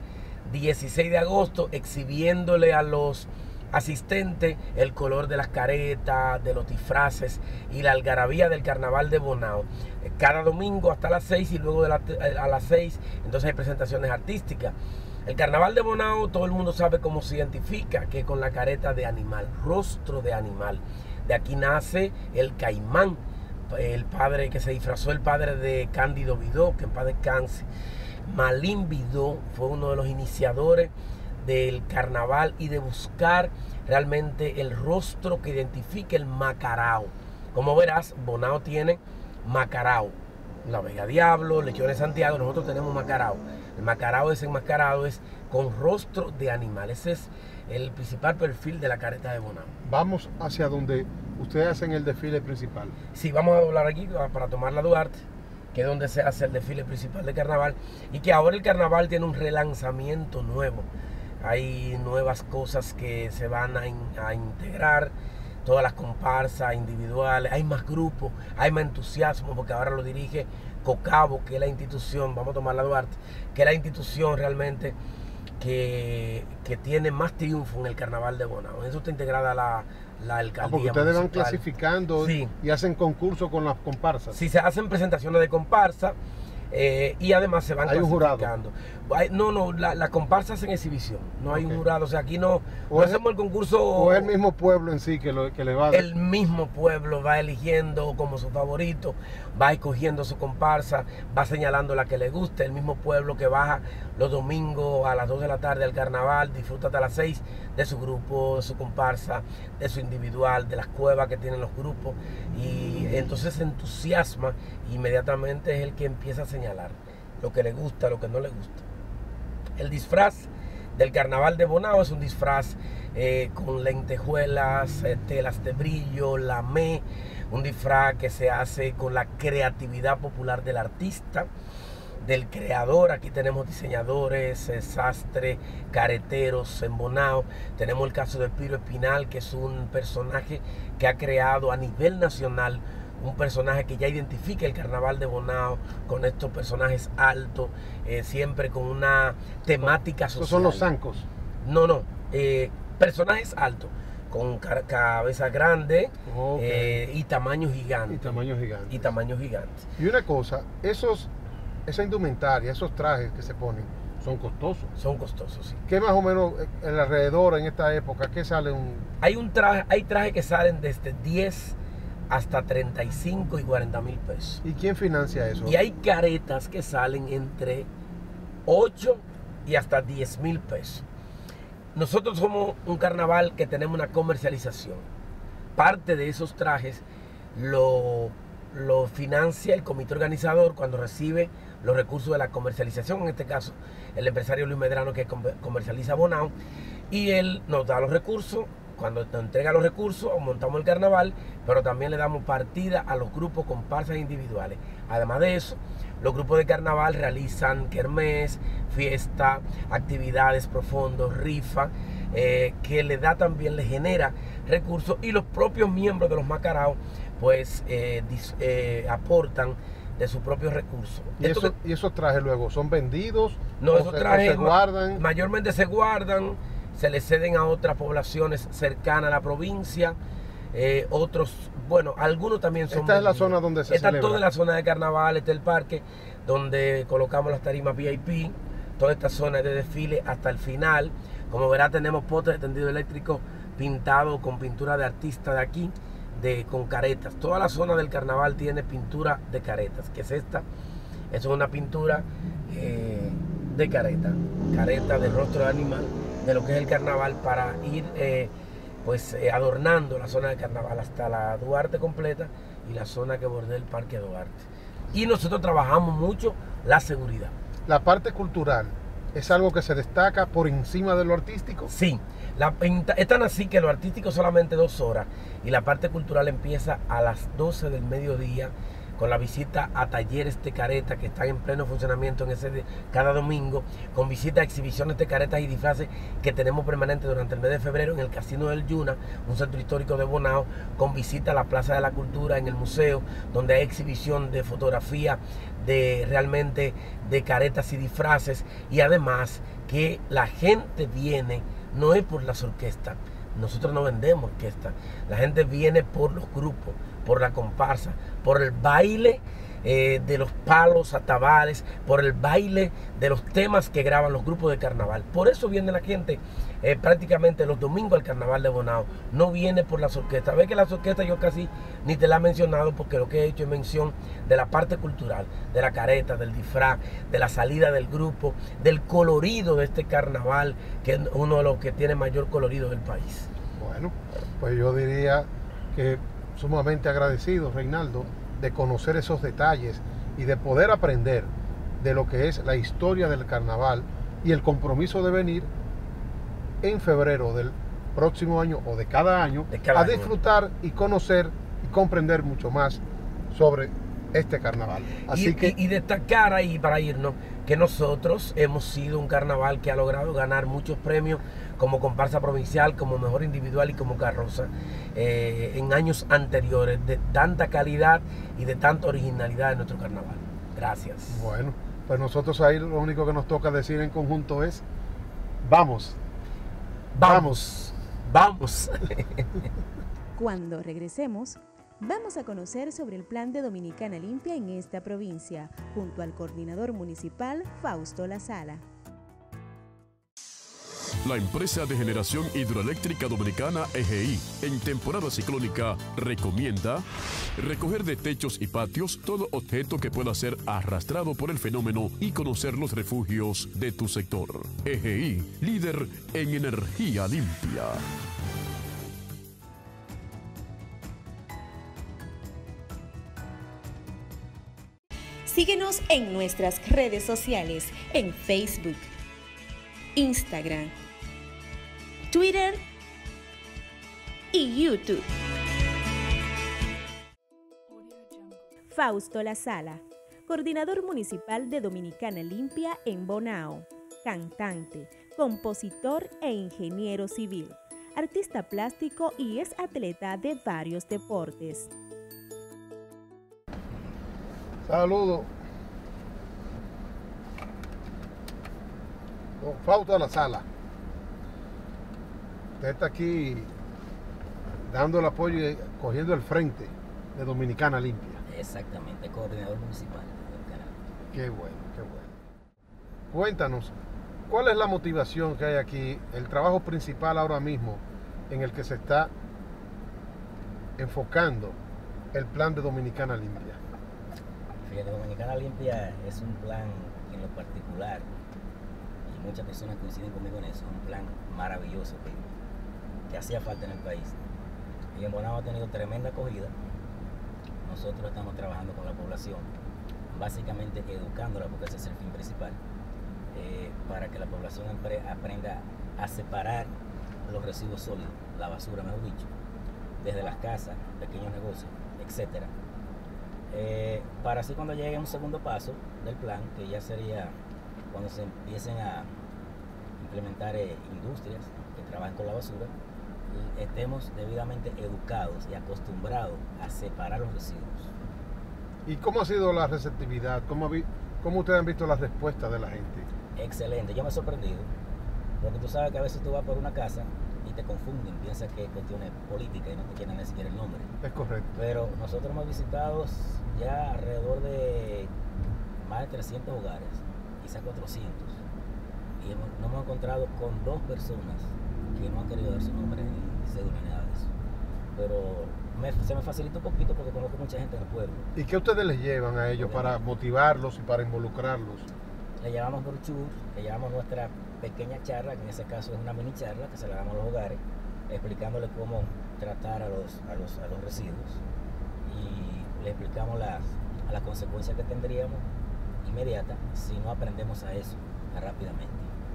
16 de agosto, exhibiéndole a los asistentes el color de las caretas, de los disfraces y la algarabía del carnaval de Bonao. Cada domingo hasta las 6 y luego a las 6 entonces hay presentaciones artísticas. El carnaval de Bonao, todo el mundo sabe cómo se identifica, que es con la careta de animal, rostro de animal. De aquí nace el caimán, el padre que se disfrazó, el padre de Cándido Vidó, que en paz descanse. Malín Vidó fue uno de los iniciadores del carnaval y de buscar realmente el rostro que identifique el macarao. Como verás, Bonao tiene macarao, La Vega Diablo, Lechones de Santiago, nosotros tenemos macarao. El macarao desenmascarado es con rostro de animal. Ese es el principal perfil de la careta de Bonao. Vamos hacia donde ustedes hacen el desfile principal. Sí, vamos a doblar aquí para tomar la Duarte, que es donde se hace el desfile principal de carnaval, y que ahora el carnaval tiene un relanzamiento nuevo. Hay nuevas cosas que se van a integrar, todas las comparsas individuales, hay más grupos, hay más entusiasmo, porque ahora lo dirige Cocabo, que es la institución, vamos a tomar la Duarte, que es la institución realmente que tiene más triunfo en el carnaval de Bonao. En eso está integrada la alcaldía. Porque ustedes van municipal. clasificando, Sí. y hacen concursos con las comparsas. Sí, se hacen presentaciones de comparsa. Y además se van ¿Hay un jurado? clasificando. No, la comparsa es en exhibición, no hay Ok. un jurado, o sea, aquí no O es- hacemos el concurso. O es el mismo pueblo en sí que le va a dar. El mismo pueblo va eligiendo como su favorito, va escogiendo su comparsa, va señalando la que le guste. El mismo pueblo que baja los domingos a las 2 de la tarde al carnaval, disfruta hasta las 6 de su grupo, de su comparsa, de su individual, de las cuevas que tienen los grupos, y entonces se entusiasma, inmediatamente es el que empieza a señalar lo que le gusta, lo que no le gusta. El disfraz del carnaval de Bonao es un disfraz con lentejuelas, telas de brillo, lamé, un disfraz que se hace con la creatividad popular del artista, del creador. Aquí tenemos diseñadores, sastres, careteros en Bonao. Tenemos el caso de Piro Espinal, que es un personaje que ha creado a nivel nacional un personaje que ya identifica el carnaval de Bonao con estos personajes altos, siempre con una temática social. ¿Esos son los zancos? No, personajes altos, con cabeza grande, y tamaño gigante. Y tamaños gigantes. Y una cosa, esa indumentaria, esos trajes que se ponen, son costosos. Son costosos, sí. ¿Qué más o menos el alrededor en esta época? ¿Qué sale Hay trajes que salen desde 10 hasta 35 y 40 mil pesos. ¿Y quién financia eso? Y hay caretas que salen entre 8 y hasta 10 mil pesos. Nosotros somos un carnaval que tenemos una comercialización. Parte de esos trajes lo financia el comité organizador cuando recibe los recursos de la comercialización, en este caso el empresario Luis Medrano, que comercializa Bonao, y él nos da los recursos. Cuando nos entrega los recursos, montamos el carnaval, pero también le damos partida a los grupos comparsas individuales. Además de eso, los grupos de carnaval realizan kermés, fiesta, actividades profundos, rifa, que le genera recursos, y los propios miembros de los macaraos pues aportan de sus propios recursos. ¿Y esos trajes luego son vendidos? No, esos trajes se guardan. Mayormente se guardan, se les ceden a otras poblaciones cercanas a la provincia. Otros, bueno, algunos también son Esta es la zona donde se celebra. Está toda la zona de carnaval, está el parque donde colocamos las tarimas VIP, toda esta zona de desfile hasta el final. Como verá, tenemos postes de tendido eléctrico pintados con pintura de artistas de aquí, con caretas. Toda la zona del carnaval tiene pintura de caretas, que es esta. Es una pintura de careta de rostro de animal, de lo que es el carnaval, para ir adornando la zona del carnaval hasta la Duarte completa y la zona que bordea el Parque Duarte. Y nosotros trabajamos mucho la seguridad. La parte cultural es algo que se destaca por encima de lo artístico. Sí, es tan así que lo artístico solamente 2 horas, y la parte cultural empieza a las 12 del mediodía, con la visita a talleres de careta que están en pleno funcionamiento cada domingo, con visita a exhibiciones de caretas y disfraces que tenemos permanentes durante el mes de febrero en el Casino del Yuna, un centro histórico de Bonao, con visita a la Plaza de la Cultura en el museo, donde hay exhibición de fotografía realmente de caretas y disfraces, y además que la gente viene, no es por las orquestas, nosotros no vendemos orquestas, la gente viene por los grupos, por la comparsa, por el baile de los palos atabales, por el baile de los temas que graban los grupos de carnaval. Por eso viene la gente prácticamente los domingos al carnaval de Bonao. No viene por las orquestas. Ve que las orquestas yo casi ni te la he mencionado, porque lo que he hecho es mención de la parte cultural, de la careta, del disfraz, de la salida del grupo, del colorido de este carnaval, que es uno de los que tiene mayor colorido del país. Bueno, pues yo diría que sumamente agradecido, Reinaldo, de conocer esos detalles y de poder aprender de lo que es la historia del carnaval y el compromiso de venir en febrero del próximo año o de cada año a disfrutar y conocer y comprender mucho más sobre este carnaval. Así y destacar ahí, para irnos, que nosotros hemos sido un carnaval que ha logrado ganar muchos premios como comparsa provincial, como mejor individual y como carroza en años anteriores, de tanta calidad y de tanta originalidad de nuestro carnaval. Gracias. Bueno, pues nosotros ahí lo único que nos toca decir en conjunto es vamos. Cuando regresemos, vamos a conocer sobre el plan de Dominicana Limpia en esta provincia, junto al coordinador municipal Fausto La Sala. La empresa de generación hidroeléctrica dominicana EGI, en temporada ciclónica, recomienda recoger de techos y patios todo objeto que pueda ser arrastrado por el fenómeno y conocer los refugios de tu sector. EGI, líder en energía limpia. Síguenos en nuestras redes sociales, en Facebook, Instagram, Twitter y YouTube. Fausto La Sala, coordinador municipal de Dominicana Limpia en Bonao, cantante, compositor e ingeniero civil, artista plástico y es atleta de varios deportes. Saludos. Don Fausto de la Sala. Usted está aquí dando el apoyo y cogiendo el frente de Dominicana Limpia. Exactamente, coordinador municipal del canal. Qué bueno, qué bueno. Cuéntanos, ¿cuál es la motivación que hay aquí, el trabajo principal ahora mismo en el que se está enfocando el plan de Dominicana Limpia? Fíjate, Dominicana Limpia es un plan que en lo particular, y muchas personas coinciden conmigo en eso, es un plan maravilloso que hacía falta en el país. Y en Bonao ha tenido tremenda acogida. Nosotros estamos trabajando con la población, básicamente educándola, porque ese es el fin principal, para que la población aprenda a separar los residuos sólidos, la basura mejor dicho, desde las casas, pequeños negocios, etc. Para así cuando llegue un segundo paso del plan, que ya sería cuando se empiecen a implementar industrias que trabajen con la basura, estemos debidamente educados y acostumbrados a separar los residuos. ¿Y cómo ha sido la receptividad? ¿Cómo ustedes han visto las respuestas de la gente? Excelente, yo me he sorprendido, porque tú sabes que a veces tú vas por una casa y te confunden, piensas que es cuestiones políticas y no te quieren ni siquiera el nombre. Es correcto. Pero nosotros hemos visitado ya alrededor de más de 300 hogares, quizás 400, y nos hemos encontrado con 2 personas que no han querido dar su nombre ni cédula ni nada de eso. Pero se me facilita un poquito porque conozco mucha gente en el pueblo. ¿Y qué ustedes les llevan a ellos para motivarlos y para involucrarlos? Le llevamos brochures, le llevamos nuestra pequeña charla, que en ese caso es una mini charla que se la damos a los hogares, explicándole cómo tratar a los residuos, y le explicamos las consecuencias que tendríamos inmediatas si no aprendemos a eso rápidamente.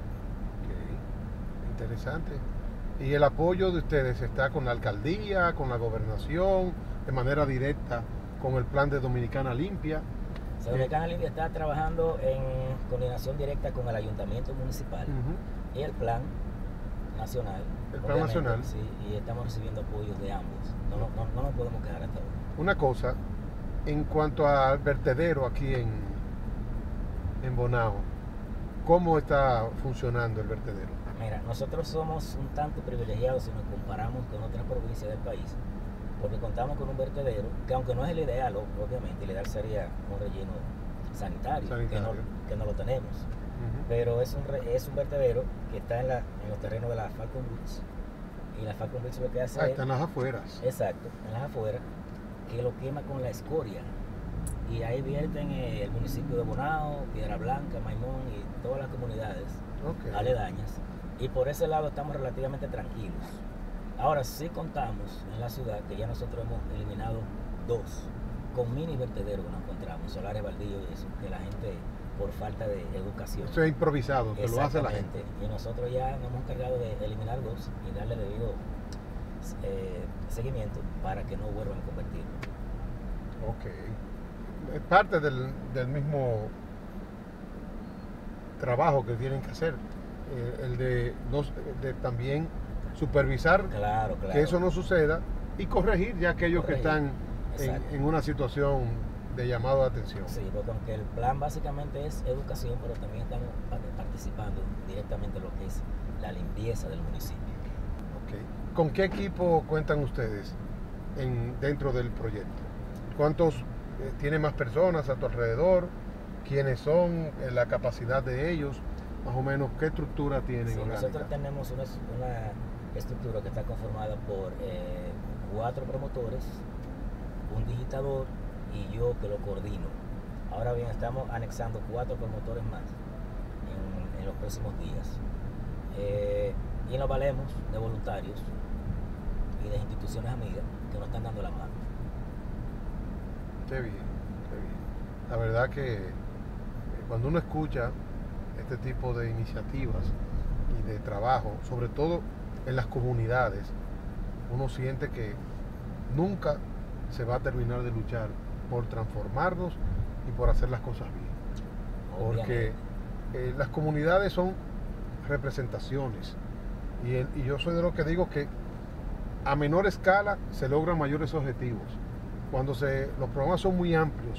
Okay. Interesante. ¿Y el apoyo de ustedes está con la alcaldía, con la gobernación, de manera directa con el plan de Dominicana Limpia? Dominicana Limpia está trabajando en coordinación directa con el ayuntamiento municipal y el plan nacional. El plan nacional. Sí, y estamos recibiendo apoyos de ambos. No nos podemos quedar hasta ahora. Una cosa, en cuanto al vertedero aquí en Bonao, ¿cómo está funcionando el vertedero? Mira, nosotros somos un tanto privilegiados si nos comparamos con otras provincias del país, porque contamos con un vertedero que, aunque no es el ideal, obviamente, el ideal sería un relleno sanitario. Que no lo tenemos. Pero es un vertedero que está en los terrenos de la Falcon Beach, y la Falcon Beach lo que hace está en las afueras. Exacto, en las afueras, que lo quema con la escoria, y ahí vierten el municipio de Bonao, Piedra Blanca, Maimón y todas las comunidades aledañas, y por ese lado estamos relativamente tranquilos. Ahora sí contamos en la ciudad que ya nosotros hemos eliminado 2 con mini vertederos que nos encontramos, solares baldíos y eso, que la gente, por falta de educación. Eso es improvisado, que lo hace la gente. Y nosotros ya nos hemos encargado de eliminar 2 y darle debido seguimiento para que no vuelvan a convertirlo. Ok. Es parte del mismo trabajo que tienen que hacer, el de también supervisar que eso no suceda y corregir ya aquellos que están en una situación de llamado de atención. Sí, porque aunque el plan básicamente es educación, pero también estamos participando directamente en lo que es la limpieza del municipio. Okay. ¿Con qué equipo cuentan ustedes dentro del proyecto? ¿Cuántos tiene más personas a tu alrededor? ¿Quiénes son? ¿La capacidad de ellos? Más o menos, ¿qué estructura tienen? Sí, nosotros tenemos una estructura que está conformada por 4 promotores, un digitador y yo que lo coordino. Ahora bien, estamos anexando 4 promotores más en los próximos días. Y nos valemos de voluntarios y de instituciones amigas que nos están dando la mano. Qué bien, qué bien. La verdad que cuando uno escucha este tipo de iniciativas y de trabajo, sobre todo en las comunidades, uno siente que nunca se va a terminar de luchar por transformarnos y por hacer las cosas bien. Porque las comunidades son representaciones y yo soy de los que digo que a menor escala se logran mayores objetivos. Cuando los programas son muy amplios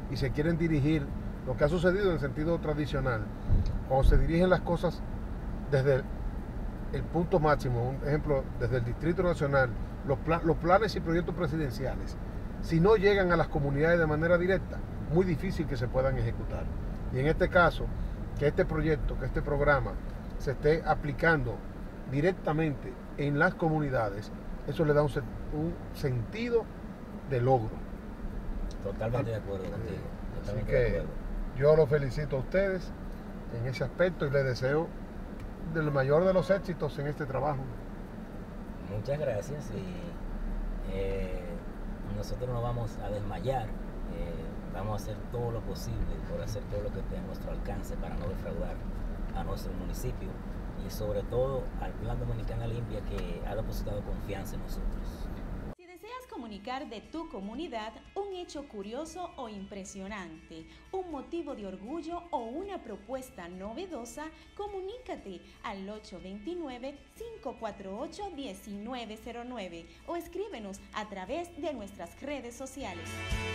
y se quieren dirigir, lo que ha sucedido en el sentido tradicional, cuando se dirigen las cosas desde el punto máximo, un ejemplo, desde el Distrito Nacional, los planes y proyectos presidenciales, si no llegan a las comunidades de manera directa, muy difícil que se puedan ejecutar. Y en este caso, que este proyecto, que este programa se esté aplicando directamente en las comunidades, eso le da un sentido de logro. Totalmente de acuerdo contigo. Así que yo los felicito a ustedes en ese aspecto y les deseo del mayor de los éxitos en este trabajo. Muchas gracias y nosotros no vamos a desmayar, vamos a hacer todo lo posible por hacer todo lo que esté a nuestro alcance para no defraudar a nuestro municipio y sobre todo al Plan Dominicana Limpia que ha depositado confianza en nosotros. Si deseas comunicar de tu comunidad un hecho curioso o impresionante, un motivo de orgullo o una propuesta novedosa, comunícate al 829-548-1909 o escríbenos a través de nuestras redes sociales.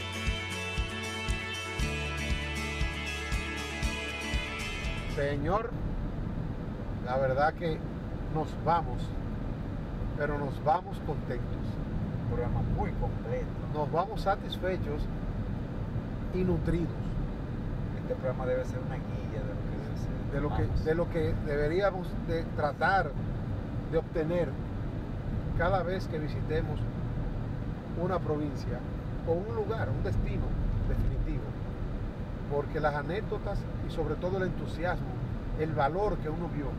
Señor, la verdad que nos vamos, pero nos vamos contentos. Un programa muy completo. Nos vamos satisfechos y nutridos. Este programa debe ser una guía de lo que debe ser. De lo que deberíamos de tratar de obtener cada vez que visitemos una provincia o un lugar, un destino definitivo. Porque las anécdotas y sobre todo el entusiasmo, el valor que uno vio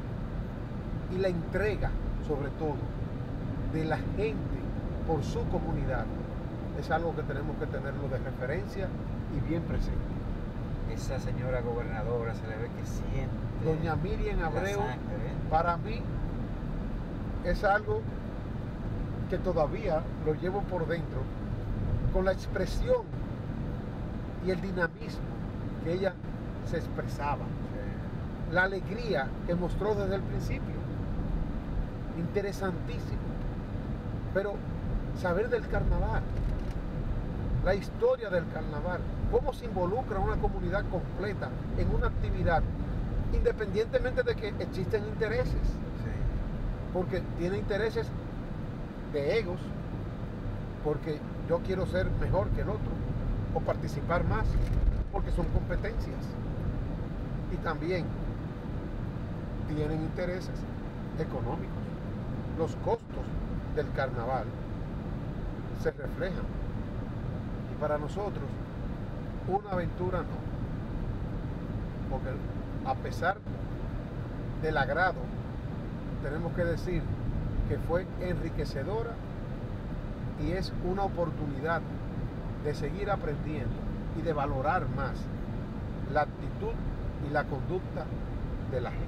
y la entrega sobre todo de la gente por su comunidad es algo que tenemos que tenerlo de referencia y bien presente. Esa señora gobernadora se le ve que siente. Doña Miriam Abreu, para mí es algo que todavía lo llevo por dentro con la expresión y el dinamismo que ella se expresaba, la alegría que mostró desde el principio, interesantísimo. Pero saber del carnaval, la historia del carnaval, cómo se involucra una comunidad completa en una actividad, independientemente de que existen intereses, porque tiene intereses de egos, porque yo quiero ser mejor que el otro, o participar más, porque son competencias. Y también tienen intereses económicos. Los costos del carnaval se reflejan. Y para nosotros, una aventura no. Porque a pesar del agrado, tenemos que decir que fue enriquecedora y es una oportunidad de seguir aprendiendo y de valorar más la actitud y la conducta de la gente.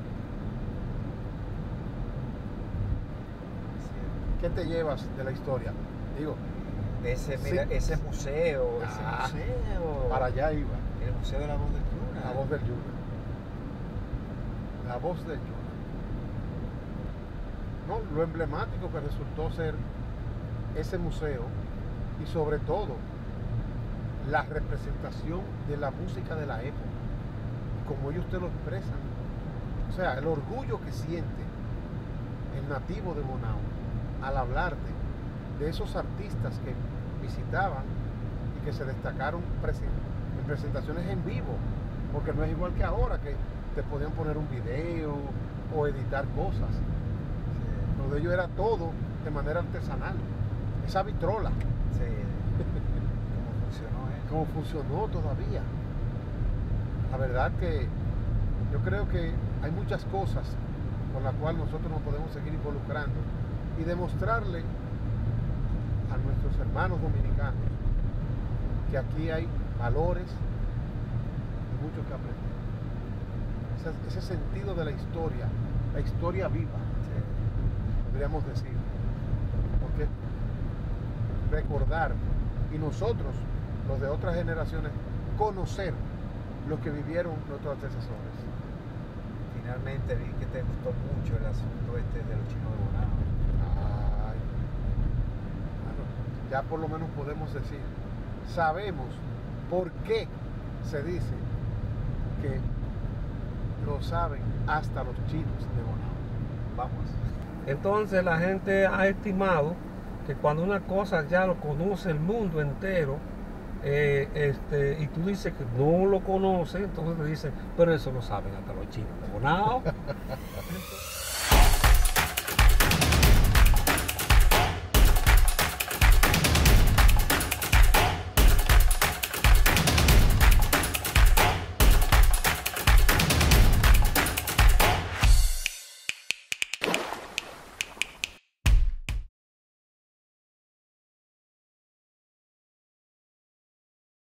¿Qué te llevas de la historia? Digo, ese museo, para allá iba. El Museo de la Voz del Yuna. La Voz del Yuna. La Voz del Yuna. No, lo emblemático que resultó ser ese museo y sobre todo la representación de la música de la época, como ellos te lo expresan. O sea, el orgullo que siente el nativo de Bonao al hablarte de esos artistas que visitaban y que se destacaron en presentaciones en vivo, porque no es igual que ahora que te podían poner un video o editar cosas. Lo de ellos era todo de manera artesanal. Esa vitrola. Sí. ¿Cómo funcionó todavía? La verdad que yo creo que hay muchas cosas con las cuales nosotros nos podemos seguir involucrando y demostrarle a nuestros hermanos dominicanos que aquí hay valores y mucho que aprender. Ese sentido de la historia viva, podríamos decir, porque recordar y nosotros, los de otras generaciones, conocer lo que vivieron nuestros antecesores. Finalmente vi que te gustó mucho el asunto de los chinos de Bonao. Bueno, ya por lo menos podemos decir, sabemos ¿Por qué se dice que lo saben hasta los chinos de Bonao? Vamos. Entonces la gente ha estimado que cuando una cosa ya lo conoce el mundo entero, y tú dices que no lo conoce, entonces te dicen, pero eso lo saben hasta los chinos de Bonao.